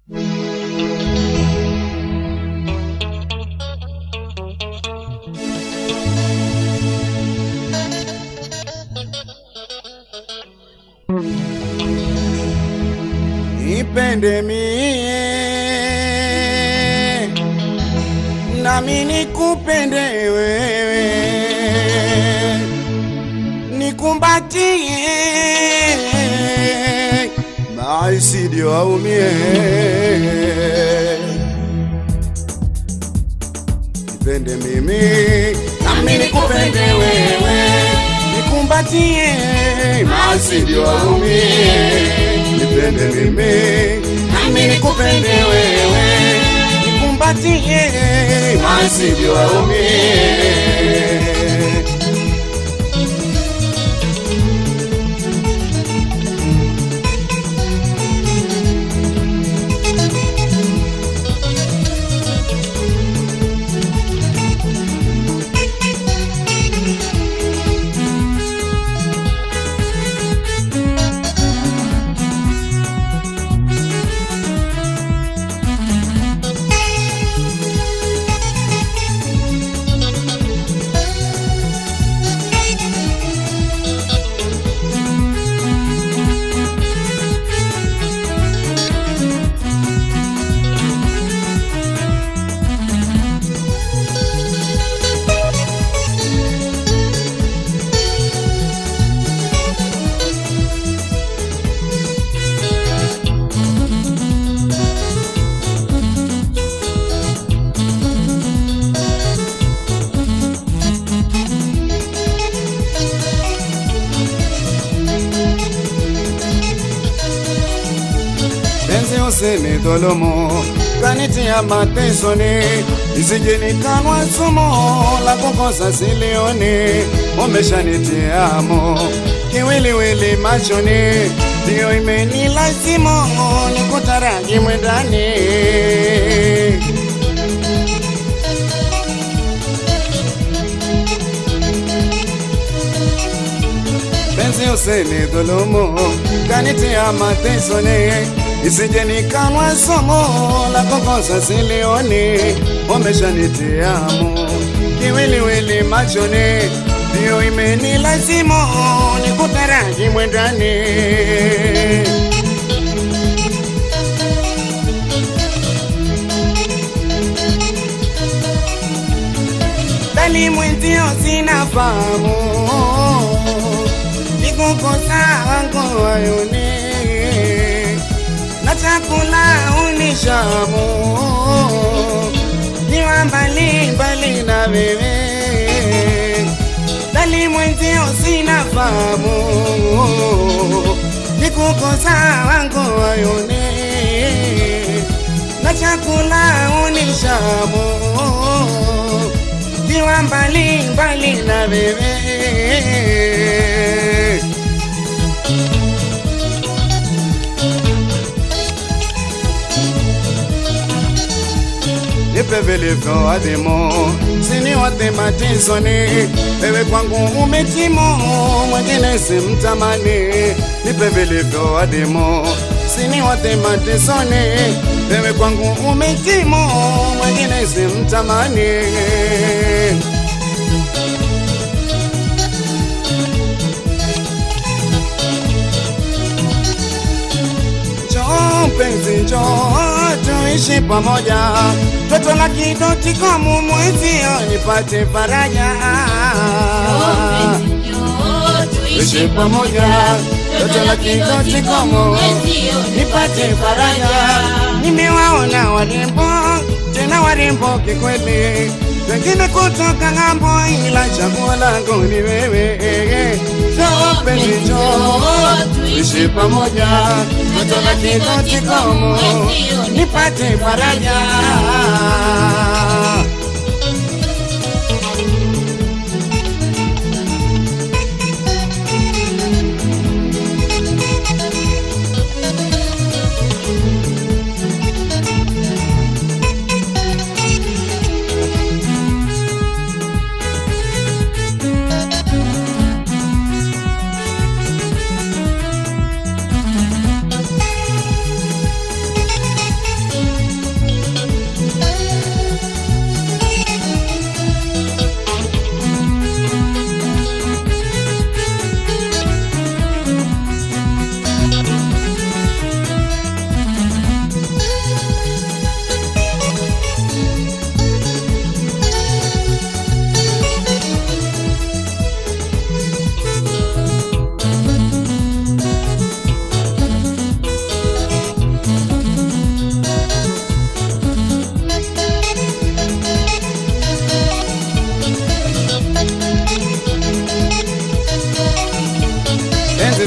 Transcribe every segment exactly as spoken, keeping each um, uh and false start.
Nipende mie nami nikupende wewe, nikumbatie maisidi waumie. Nipende mimi nami nikupende wewe, nikumbatie maisidi waumie. Nipende mimi nami nikupende wewe, nikumbatie maisidi waumie. Usene dolomo kanitia matesoni, isije nikanwa sumo la kukosa silioni. Umeshanitiamo kiwiliwili machoni, ndio imenilazimu nikutaraji mwendani. Benzi usene dolomo kanitia matesoni, isije nikanwa somo la kukosa silioni. Umeshanitiamo kiwiliwili machoni, ndio imenilazimu nikutaraji mwendani. Dali mwenzio sinafahamu, nikukosa wangu wayoni, na chakula unishamu, niwa mbali mbali na wewe. Dali mwenzio sinafahamu, nikukosa wangu wayoni, na chakula unishamu, niwa mbali mbali na wewe. Nipe vilivyo adhimu, sini wate matizoni. Wewe kwangu umetimo, mwengine simtamani. Nipe vilivyo adhimu, sini wate matizoni. Wewe kwangu umetimo, mwengine simtamani. Njoo mpenzi, njoo tuishi pamoja, toto la kidoti komu mwezio nipate faraja. Tuishi pamoja, toto la kidoti komu nipate faraja. Nimewaona warembo, tena warembo kikweli, wengine kutoka ngambo, ila chaguo langu ni wewe. Njoo mpenzi, njoo tuishi pamoja, toto la kidoti komu nipate faraja.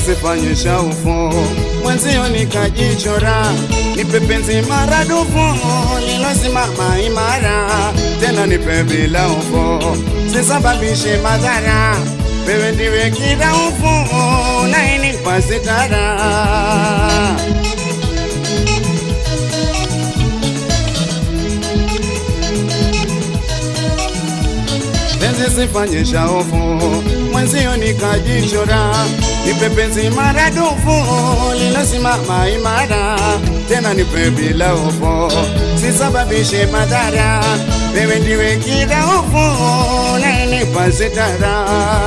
nisifanye shaufu, mwenzio nikajichora, nipe penzi maradufu, lilosimama imara, tena nipe bila hofu, sisababishe madhara, wewe ndiwe kiraufu, unayenipa sitara. Penzi sifanye shaufu, mwenzio nikajichora, nipe penzi maradufu, lilosimama imara, tena nipe bila hofu, sisababishe madhara, wewe ndiwe kiraufu, unayenipa sitara.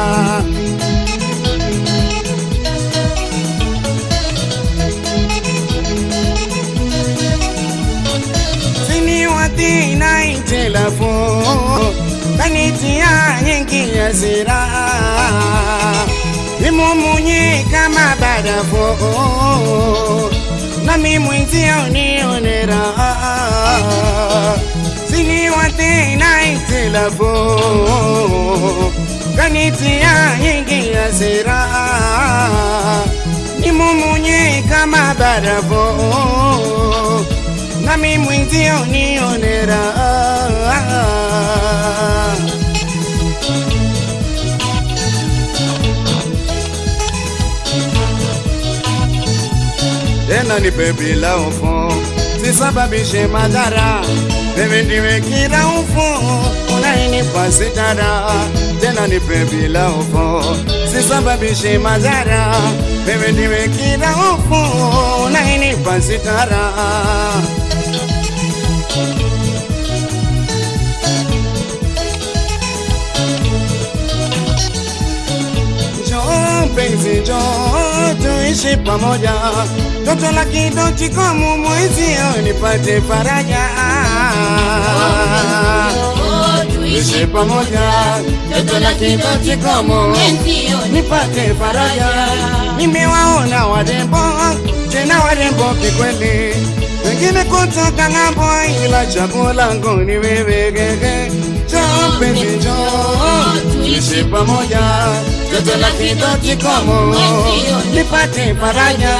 Sini wati na itilafu, kanitia nyingi ya zira, nimumunye kama badafu, nami mwenzio nionera. Sini wate na itilafu, kanitia nyingi ya zira, nimumunye kama badafu, nami mwenzio nionera. Tena nipe bila hofu, sisababishe madhara, wewe ndiwe kiraufu, unayenipa sitara. Tena nipe bila hofu, sisababishe madhara, wewe ndiwe kiraufu, unayenipa sitara. Njoo mpenzi, njoo tuishi pamoja, toto la kidoti komu mwezio nipate faraja. Tuishi pamoja, toto la kidoti komu mwezio nipate faraja. Nimewaona warembo, tena warembo kikweli, wengine kutoka ng'ambo, ila chaguo langu ni wewe gege. Njoo mpenzi, njoo tuishi pamoja, toto la kidoti komu nipate faraja.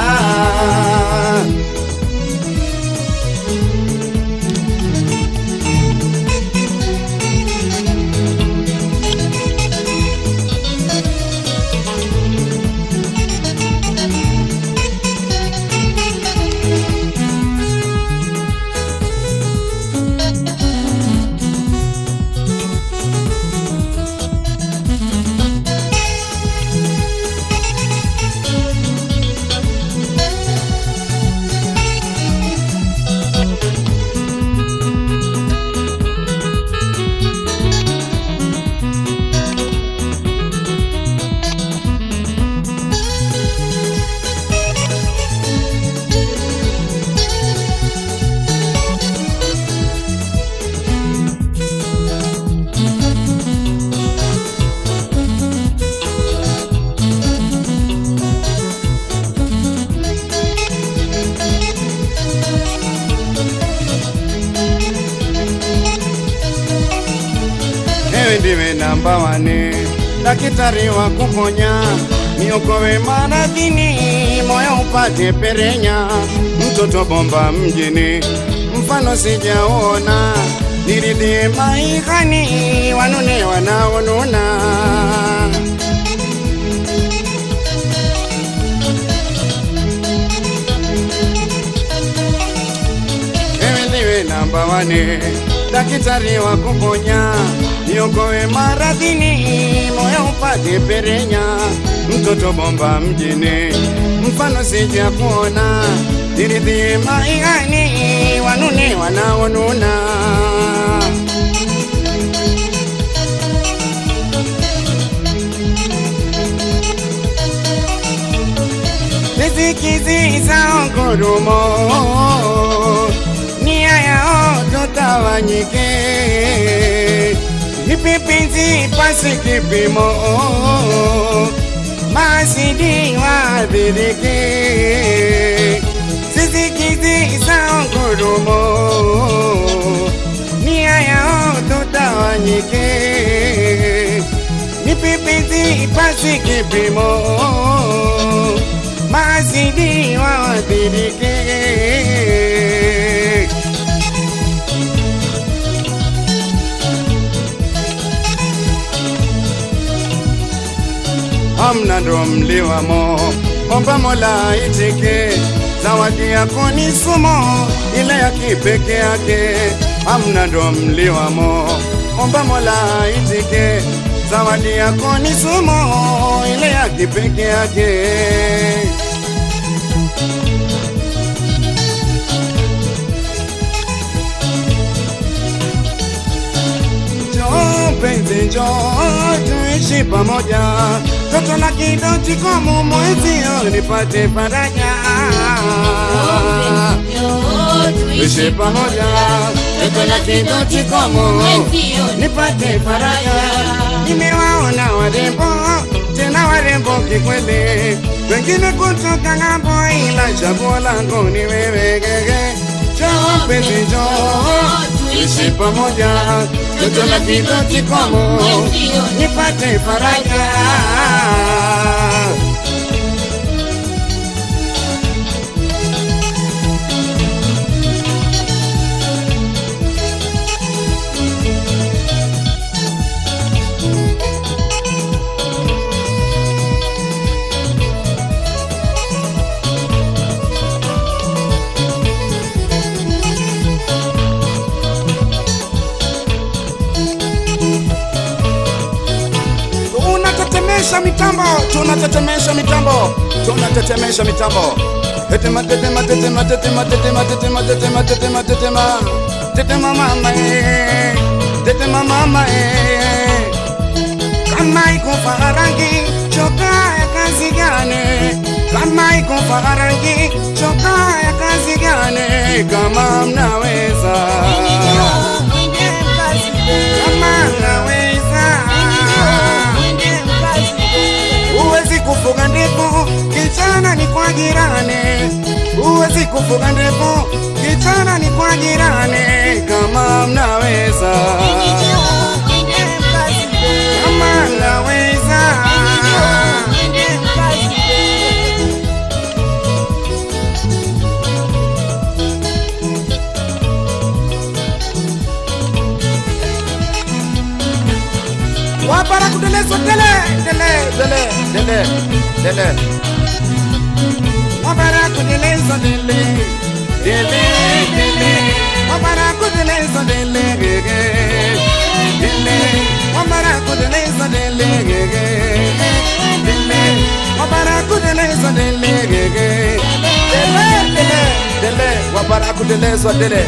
Ndiwe namba wane, daktari wa kuponya, niokoe maradhini, moyo upate perenya. Mtoto bomba mjini, mfano sijaona, niridhie maihani, wanune wanaonuna. Ewe ndiwe namba wane, daktari wa kuponya, niokoe maradhini, moyo upate perenya. Mtoto bomba mjini, mfano sija kuona, niridhie maihani, wanune wanaonuna. Riziki za ngurumo, nia yao tutawanyike, nipe penzi pasi kipimo, masidi wadhirike. Riziki za ngurumo, nia yao tutawanyike, nipe penzi pasi kipimo, waathirike. Hamna ndo mliwamo, omba Mola itike. Zawadi yako ni sumo, ile ya kipeke yake. Hamna ndo mliwamo, omba Mola itike. Zawadi yako ni sumo, ile ya kipeke yake. Njoo penzi, njoo tuishi pamoja. Toto la kidoti komu mwezio nipate faraja. Tuishi pamoja. Toto la kidoti komu mwezio nipate faraja. Nimewaona warembo, tena warembo kikweli. Wengine kutoka ng'ambo ila chaguo langu ni wewe gege. Njoo penzi, njoo tuishi pamoja. Toto la kidoti komu nipate faraja. Tunatetemesha mitambo, tunatetemesha mitambo, tunatetemesha mitambo. Tetema tetema tetema tetema tetema tetema tetema tetema tetema tetema mama eh, tetema mama eh. Kama iko farangi, choka ya kazi gani? Kama iko farangi, choka ya kazi gani? Kama mnaweza, kama mnaweza. Uwezi kufuga ndefu, kichana ni kwa jirani. Uwezi kufuga ndefu, kichana ni kwa jirani. Kama mnaweza, kama mnaweza. Wapara kudelezo dele, dele, dele, dele, dele. Wapara kudelezo dele, dele, dele. Wapara kudelezo dele, gege, dele. Wapara kudelezo dele, gege, dele. Wapara kudelezo dele, gege, dele, dele, dele. Wapara kudelezo dele.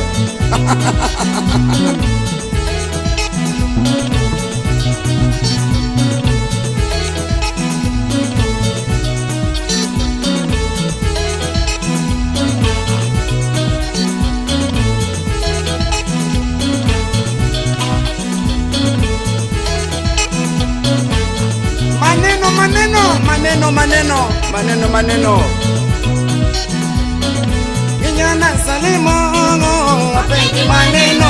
Maneno, maneno, maneno, maneno. Kijana Salimu, wapendi maneno.